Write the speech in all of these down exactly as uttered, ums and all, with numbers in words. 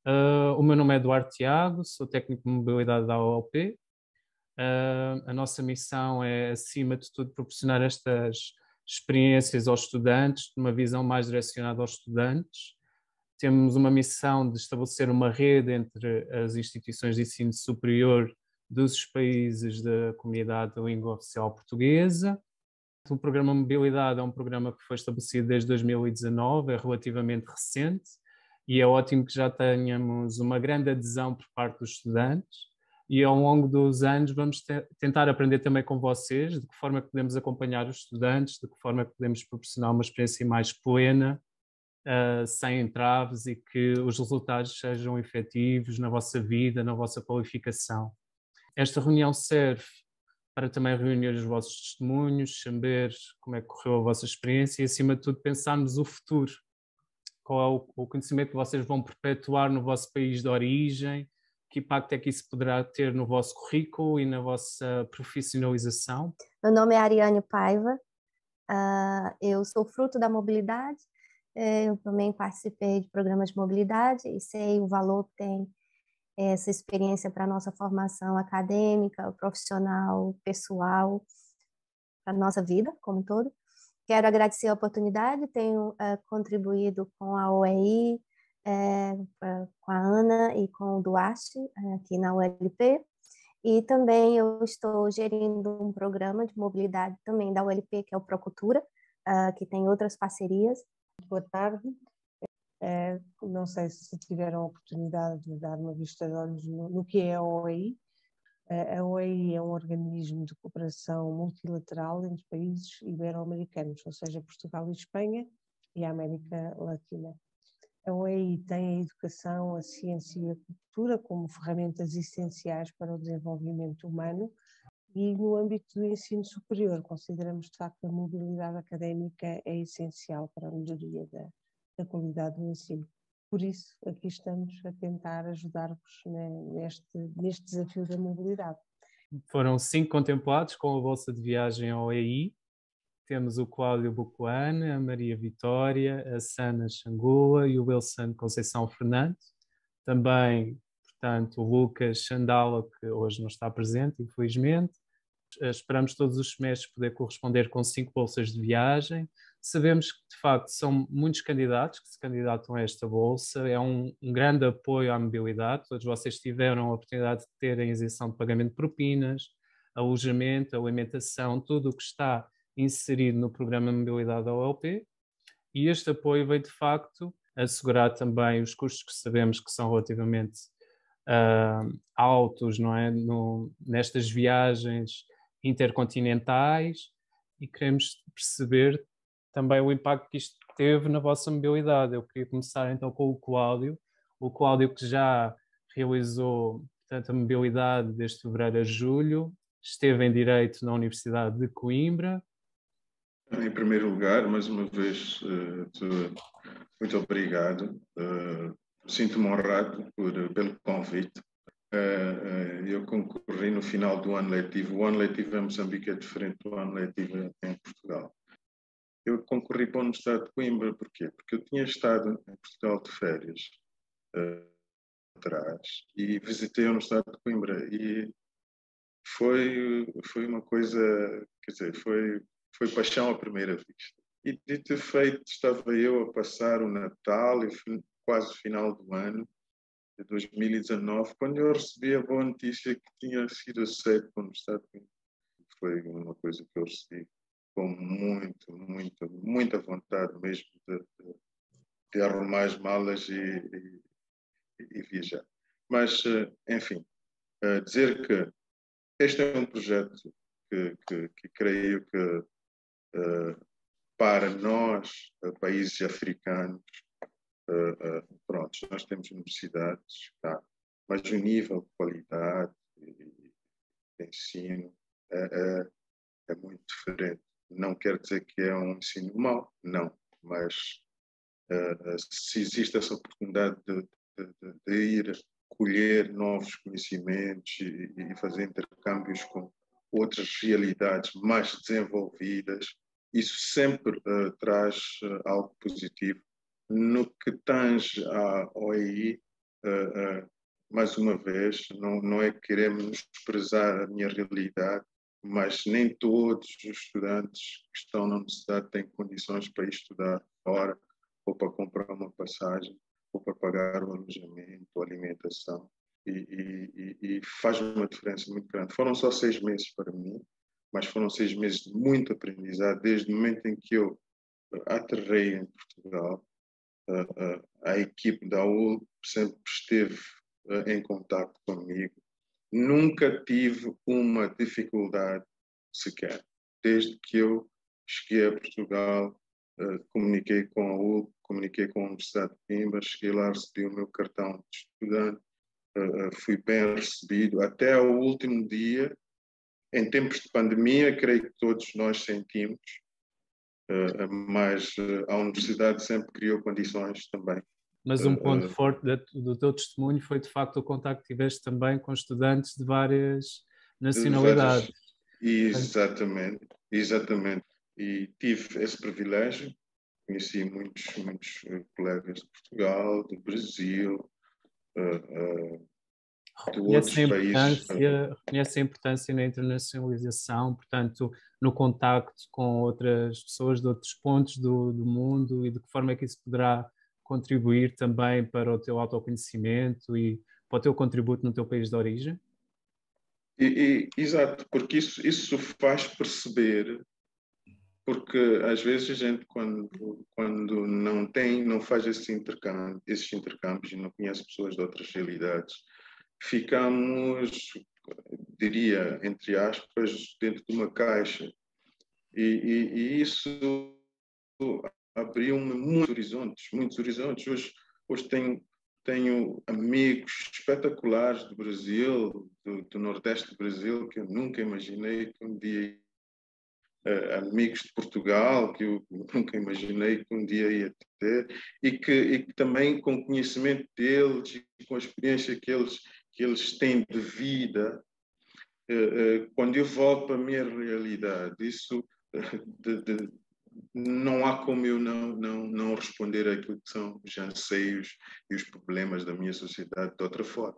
Uh, o meu nome é Eduardo Tiago, sou técnico de mobilidade da O L P. Uh, a nossa missão é, acima de tudo, proporcionar estas experiências aos estudantes, de uma visão mais direcionada aos estudantes. Temos uma missão de estabelecer uma rede entre as instituições de ensino superior dos países da comunidade da língua oficial portuguesa. O programa Mobilidade é um programa que foi estabelecido desde dois mil e dezanove, é relativamente recente, e é ótimo que já tenhamos uma grande adesão por parte dos estudantes, e ao longo dos anos vamos te- tentar aprender também com vocês de que forma é que podemos acompanhar os estudantes, de que forma é que podemos proporcionar uma experiência mais plena, uh, sem entraves, e que os resultados sejam efetivos na vossa vida, na vossa qualificação. Esta reunião serve para também reunir os vossos testemunhos, saber como é que correu a vossa experiência e, acima de tudo, pensarmos o futuro. Qual é o, o conhecimento que vocês vão perpetuar no vosso país de origem, que impacto é que isso poderá ter no vosso currículo e na vossa profissionalização. Meu nome é Ariane Paiva, uh, eu sou fruto da mobilidade, eu também participei de programas de mobilidade e sei o valor que tem essa experiência para a nossa formação acadêmica, profissional, pessoal, para a nossa vida como um todo. Quero agradecer a oportunidade, tenho uh, contribuído com a O E I, é, uh, com a Ana e com o Duarte, uh, aqui na U L P, e também eu estou gerindo um programa de mobilidade também da U L P, que é o Procultura, uh, que tem outras parcerias. Boa tarde. É, não sei se tiveram a oportunidade de dar uma vista de olhos no, no que é a O E I. A O E I é um organismo de cooperação multilateral entre países ibero-americanos, ou seja, Portugal e Espanha e a América Latina. A O E I tem a educação, a ciência e a cultura como ferramentas essenciais para o desenvolvimento humano, e no âmbito do ensino superior consideramos de facto que a mobilidade académica é essencial para a melhoria da, da qualidade do ensino. Por isso, aqui estamos a tentar ajudar-vos neste, neste desafio da mobilidade. Foram cinco contemplados com a bolsa de viagem ao E I. Temos o Cláudio Bucoane, a Maria Vitória, a Sana Xangula e o Wilson Conceição Fernandes. Também, portanto, o Lucas Chandala, que hoje não está presente, infelizmente. Esperamos todos os semestres poder corresponder com cinco bolsas de viagem. Sabemos que, de facto, são muitos candidatos que se candidatam a esta bolsa. É um, um grande apoio à mobilidade. Todos vocês tiveram a oportunidade de terem isenção de pagamento de propinas, alojamento, alimentação, tudo o que está inserido no programa de mobilidade da O L P. E este apoio veio, de facto, assegurar também os custos que sabemos que são relativamente uh, altos, não é? No, nestas viagens intercontinentais, e queremos perceber também o impacto que isto teve na vossa mobilidade. Eu queria começar então com o Cláudio, o Cláudio que já realizou, portanto, a mobilidade desde fevereiro a julho, esteve em Direito na Universidade de Coimbra. Em primeiro lugar, mais uma vez, muito obrigado. Sinto-me honrado por, pelo convite. Eu concorri no final do ano letivo. O ano letivo em Moçambique é diferente do ano letivo em Portugal. Eu concorri para a Universidade de Coimbra, porquê? Porque eu tinha estado em Portugal de férias uh, atrás e visitei a Universidade de Coimbra e foi, foi uma coisa, quer dizer, foi, foi paixão à primeira vista. E dito e feito, estava eu a passar o Natal e quase o final do ano de dois mil e dezanove, quando eu recebi a boa notícia que tinha sido aceito para a Universidade de Coimbra. Foi uma coisa que eu recebi com muito, muito, muita vontade mesmo de, de, de arrumar as malas e, e, e viajar. Mas, enfim, dizer que este é um projeto que, que, que creio que para nós, países africanos, pronto, nós temos universidades, tá? Mas o nível de qualidade de ensino é, é, é muito diferente. Não quer dizer que é um ensino mau, não, mas uh, se existe essa oportunidade de, de, de ir colher novos conhecimentos e, e fazer intercâmbios com outras realidades mais desenvolvidas, isso sempre uh, traz uh, algo positivo. No que tange à O E I, uh, uh, mais uma vez, não, não é que queremos desprezar a minha realidade, mas nem todos os estudantes que estão na universidade têm condições para ir estudar fora, ou para comprar uma passagem, ou para pagar o alojamento, a alimentação. E, e, e faz uma diferença muito grande. Foram só seis meses para mim, mas foram seis meses de muito aprendizado, desde o momento em que eu aterrei em Portugal. Uh, uh, a equipe da U L sempre esteve uh, em contato comigo. Nunca tive uma dificuldade sequer. Desde que eu cheguei a Portugal, uh, comuniquei com a U L, comuniquei com a Universidade de Coimbra, cheguei lá, recebi o meu cartão de estudante, uh, uh, fui bem recebido. Até ao último dia, em tempos de pandemia, creio que todos nós sentimos, uh, mas uh, a Universidade sempre criou condições também. Mas um ponto uh, forte do teu testemunho foi, de facto, o contacto que tiveste também com estudantes de várias nacionalidades. Várias, exatamente, exatamente. E tive esse privilégio. Conheci muitos, muitos colegas de Portugal, do Brasil, uh, uh, de outros países. Reconhece a importância na internacionalização, portanto, no contacto com outras pessoas de outros pontos do, do mundo, e de que forma é que isso poderá contribuir também para o teu autoconhecimento e para o teu contributo no teu país de origem? E, e, exato, porque isso, isso faz perceber, porque às vezes a gente, quando, quando não tem, não faz esse intercâmbio, esses intercâmbios e não conhece pessoas de outras realidades, ficamos, diria, entre aspas, dentro de uma caixa. E, e, e isso abriu-me muitos horizontes, muitos horizontes. Hoje, hoje tenho, tenho amigos espetaculares do Brasil, do, do Nordeste do Brasil, que eu nunca imaginei que um dia... Uh, amigos de Portugal, que eu nunca imaginei que um dia ia ter, e que, e que também com o conhecimento deles e com a experiência que eles, que eles têm de vida, uh, uh, quando eu volto para a minha realidade, isso... De, de, não há como eu não, não, não responder àquilo que são os anseios e os problemas da minha sociedade de outra forma.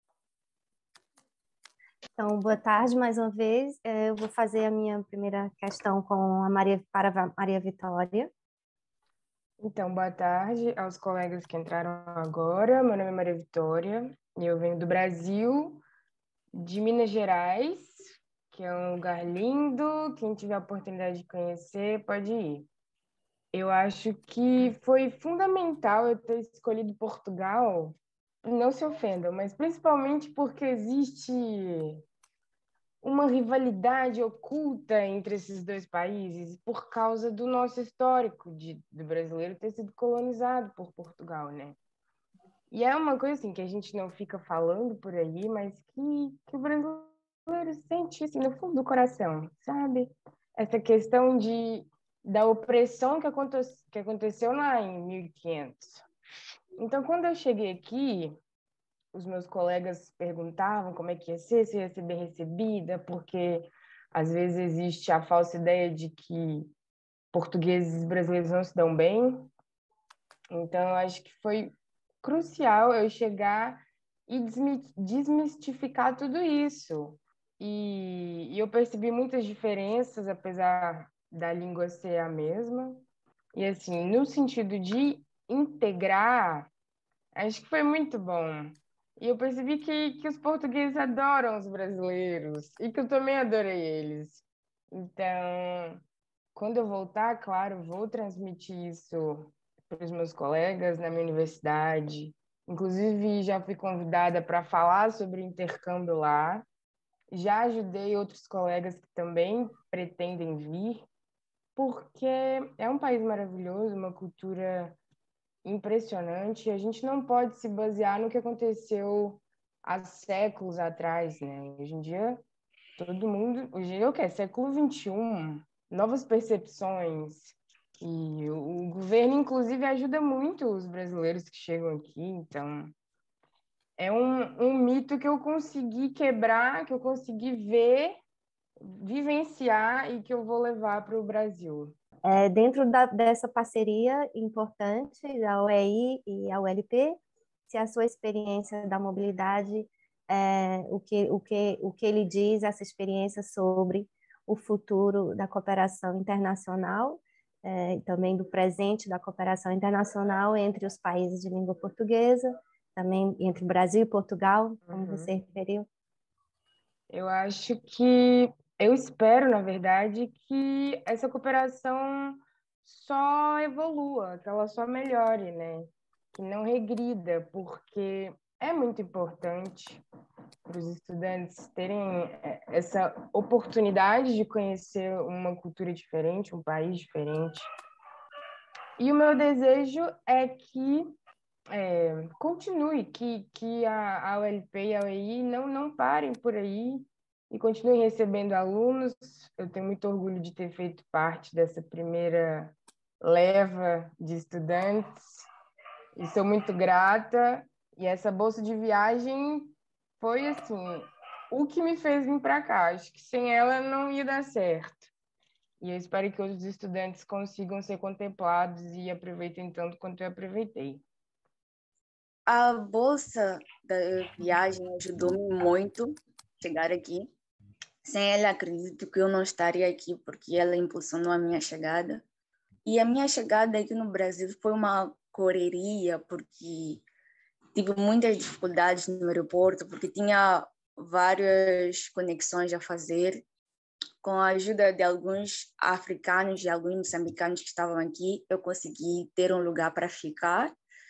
Então, boa tarde mais uma vez. Eu vou fazer a minha primeira questão com a Maria, para a Maria Vitória. Então, boa tarde aos colegas que entraram agora. Meu nome é Maria Vitória e eu venho do Brasil, de Minas Gerais, que é um lugar lindo. Quem tiver a oportunidade de conhecer, pode ir. Eu acho que foi fundamental eu ter escolhido Portugal. Não se ofendam, mas principalmente porque existe uma rivalidade oculta entre esses dois países por causa do nosso histórico de, do brasileiro ter sido colonizado por Portugal, né? E é uma coisa assim que a gente não fica falando por aí, mas que, que o brasileiro sente assim, no fundo do coração, sabe? Essa questão de, da opressão que, aconte, que aconteceu lá em mil e quinhentos. Então, quando eu cheguei aqui, os meus colegas perguntavam como é que ia ser, se ia ser bem recebida, porque às vezes existe a falsa ideia de que portugueses e brasileiros não se dão bem. Então, eu acho que foi crucial eu chegar e desmistificar tudo isso. E, e eu percebi muitas diferenças, apesar da língua ser a mesma. E, assim, no sentido de integrar, acho que foi muito bom. E eu percebi que, que os portugueses adoram os brasileiros e que eu também adorei eles. Então, quando eu voltar, claro, vou transmitir isso para os meus colegas na minha universidade. Inclusive, já fui convidada para falar sobre intercâmbio lá. Já ajudei outros colegas que também pretendem vir, porque é um país maravilhoso, uma cultura impressionante. A gente não pode se basear no que aconteceu há séculos atrás, né? Hoje em dia, todo mundo... Hoje em dia, o que é? século vinte e um, novas percepções. E o governo, inclusive, ajuda muito os brasileiros que chegam aqui. Então, é um, um mito que eu consegui quebrar, que eu consegui ver, vivenciar e que eu vou levar para o Brasil. É, dentro da, dessa parceria importante da U E I e a U L P, se a sua experiência da mobilidade, é, o que, o que, o que ele diz, essa experiência sobre o futuro da cooperação internacional, é, também do presente da cooperação internacional entre os países de língua portuguesa, também entre Brasil e Portugal, como Uhum. você referiu. Eu acho que, eu espero, na verdade, que essa cooperação só evolua, que ela só melhore, né? Que não regrida, porque é muito importante para os estudantes terem essa oportunidade de conhecer uma cultura diferente, um país diferente. E o meu desejo é que é, continue, que, que a, a U L P e a U E I não, não parem por aí e continuem recebendo alunos. Eu tenho muito orgulho de ter feito parte dessa primeira leva de estudantes e sou muito grata. E essa bolsa de viagem foi, assim, o que me fez vir para cá. Acho que sem ela não ia dar certo. E eu espero que os estudantes consigam ser contemplados e aproveitem tanto quanto eu aproveitei. A bolsa da viagem ajudou-me muito a chegar aqui. Sem ela, acredito que eu não estaria aqui, porque ela impulsionou a minha chegada. E a minha chegada aqui no Brasil foi uma correria, porque tive muitas dificuldades no aeroporto, porque tinha várias conexões a fazer. Com a ajuda de alguns africanos e alguns moçambicanos que estavam aqui, eu consegui ter um lugar para ficar.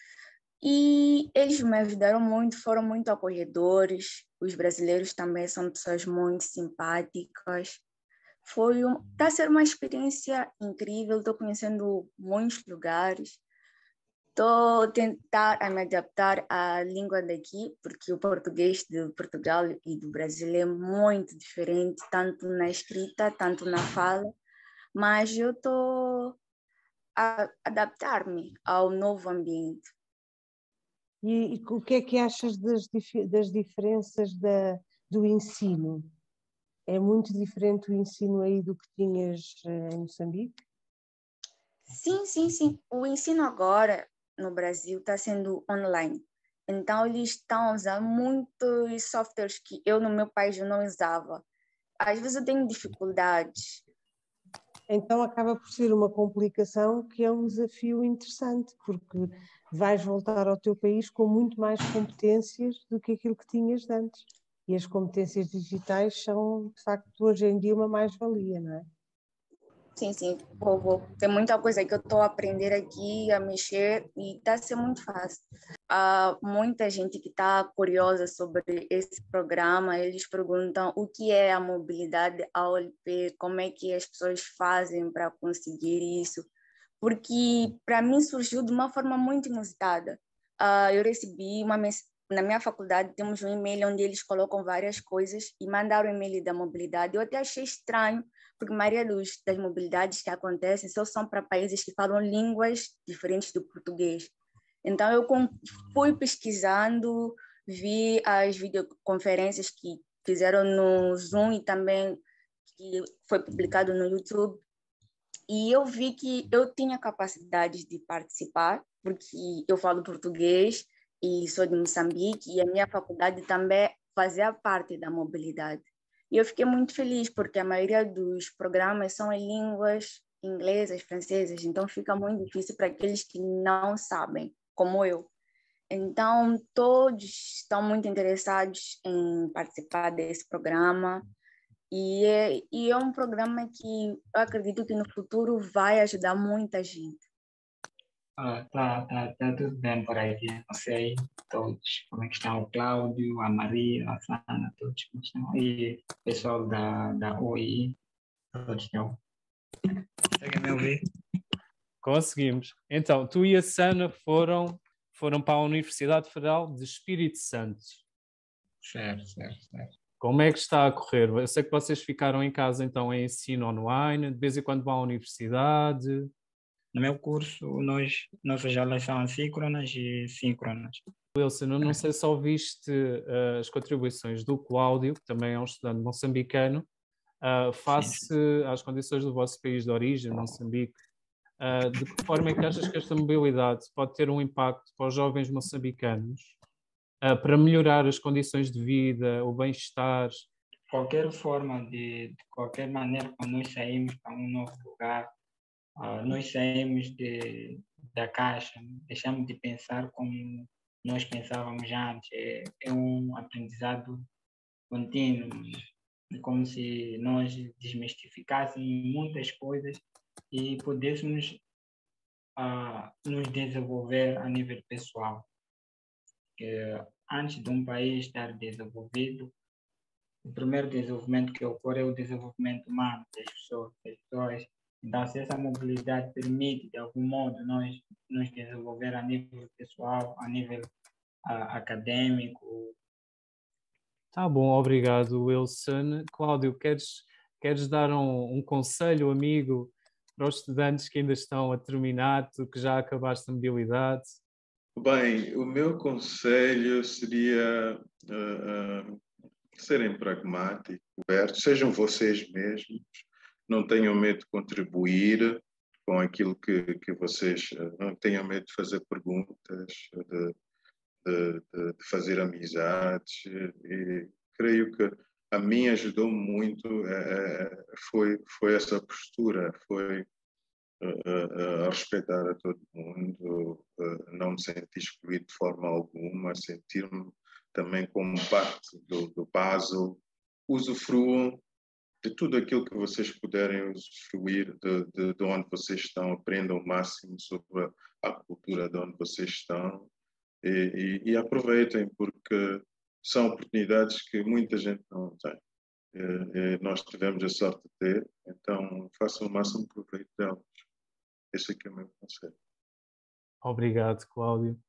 E eles me ajudaram muito, foram muito acolhedores. Os brasileiros também são pessoas muito simpáticas. Foi um, tá sendo uma experiência incrível. Estou conhecendo muitos lugares. Estou a tentar a me adaptar à língua daqui, porque o português de Portugal e do Brasil é muito diferente, tanto na escrita, tanto na fala. Mas eu estou a adaptar-me ao novo ambiente. E, e o que é que achas das, das diferenças da, do ensino? É muito diferente o ensino aí do que tinhas em Moçambique? Sim, sim, sim. O ensino agora no Brasil está sendo online. Então, eles estão usando muitos softwares que eu no meu país eu não usava. Às vezes eu tenho dificuldades. Então acaba por ser uma complicação que é um desafio interessante, porque vais voltar ao teu país com muito mais competências do que aquilo que tinhas de antes. E as competências digitais são, de facto, hoje em dia uma mais-valia, não é? Sim, sim. Vou, vou. Tem muita coisa que eu estou a aprender aqui, a mexer, e está sendo muito fácil. Há muita gente que está curiosa sobre esse programa, eles perguntam o que é a mobilidade A O L P, como é que as pessoas fazem para conseguir isso, porque para mim surgiu de uma forma muito inusitada. Uh, eu recebi uma mensagem, na minha faculdade temos um e-mail onde eles colocam várias coisas e mandaram o e-mail da mobilidade. Eu até achei estranho, porque a maioria dos, das mobilidades que acontecem só são para países que falam línguas diferentes do português. Então, eu fui pesquisando, vi as videoconferências que fizeram no Zoom e também que foi publicado no YouTube. E eu vi que eu tinha capacidade de participar, porque eu falo português e sou de Moçambique, e a minha faculdade também fazia parte da mobilidade. E eu fiquei muito feliz, porque a maioria dos programas são em línguas inglesas, francesas, então fica muito difícil para aqueles que não sabem, como eu. Então, todos estão muito interessados em participar desse programa, e é, e é um programa que eu acredito que no futuro vai ajudar muita gente. Ah, tá, tá, tá tudo bem por aqui. Não sei todos como é que estão, o Cláudio, a Maria, a Sana, todos como estão. E o pessoal da, da O I I, todos estão. Conseguem me ouvir? Conseguimos. Então, tu e a Sana foram, foram para a Universidade Federal de Espírito Santo. Certo, certo, certo. Como é que está a correr? Eu sei que vocês ficaram em casa, então, em ensino online, de vez em quando vão à universidade. No meu curso, nós, nossas aulas são assíncronas e síncronas. Wilson, eu não sei se ouviste uh, as contribuições do Cláudio, que também é um estudante moçambicano, uh, face sim, sim. às condições do vosso país de origem, Moçambique. Uh, de que forma é que achas que esta mobilidade pode ter um impacto para os jovens moçambicanos uh, para melhorar as condições de vida, o bem-estar? Qualquer forma, de, de qualquer maneira, quando nós saímos para um novo lugar, uh, nós saímos de, da caixa, deixamos de pensar como nós pensávamos antes. É, é um aprendizado contínuo, é como se nós desmistificássemos muitas coisas e pudéssemos uh, nos desenvolver a nível pessoal. Que antes de um país estar desenvolvido, o primeiro desenvolvimento que ocorre é o desenvolvimento humano das pessoas. Das pessoas. Então, se essa mobilidade permite, de algum modo, nós nos desenvolver a nível pessoal, a nível uh, acadêmico. Tá bom, obrigado, Wilson. Cláudio, queres, queres dar um, um conselho, amigo, para os estudantes que ainda estão a terminar, tu que já acabaste a mobilidade? Bem, o meu conselho seria uh, uh, serem pragmáticos, abertos, sejam vocês mesmos, não tenham medo de contribuir com aquilo que, que vocês, não tenham medo de fazer perguntas, de, de, de fazer amizades, e creio que a mim ajudou muito, é, foi, foi essa postura, foi a respeitar a todo mundo, não me sentir excluído de forma alguma, sentir-me também como parte do, do puzzle. Usufruam de tudo aquilo que vocês puderem usufruir de, de, de onde vocês estão, aprendam o máximo sobre a cultura de onde vocês estão e, e, e aproveitem, porque são oportunidades que muita gente não tem. E, e nós tivemos a sorte de ter, então façam o máximo proveito delas. Esse aqui é o meu conselho. Obrigado, Cláudio.